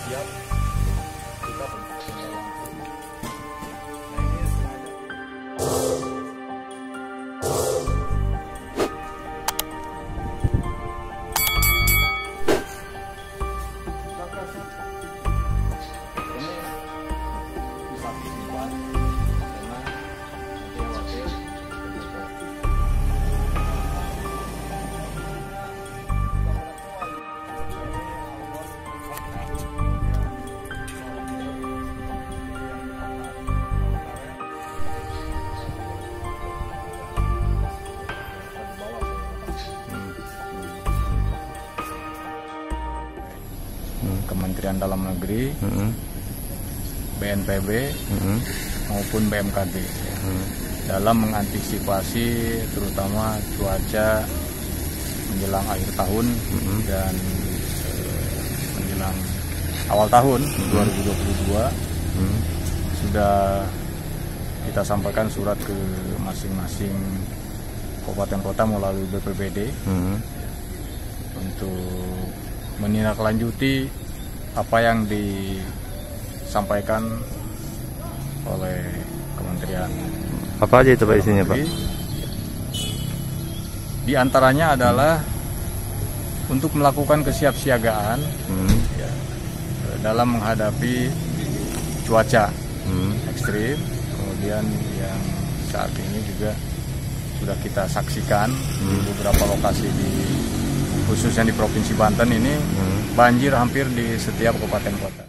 siap kita Kementerian Dalam Negeri, BNPB, maupun BMKG dalam mengantisipasi terutama cuaca menjelang akhir tahun dan menjelang awal tahun 2022 sudah kita sampaikan surat ke masing-masing kabupaten kota melalui BPBD untuk menindaklanjuti apa yang disampaikan oleh Kementerian. Apa aja itu Pak isinya Pak? Di antaranya adalah untuk melakukan kesiapsiagaan ya, dalam menghadapi cuaca ekstrim, kemudian yang saat ini juga sudah kita saksikan di beberapa lokasi khususnya di Provinsi Banten ini banjir hampir di setiap kabupaten kota.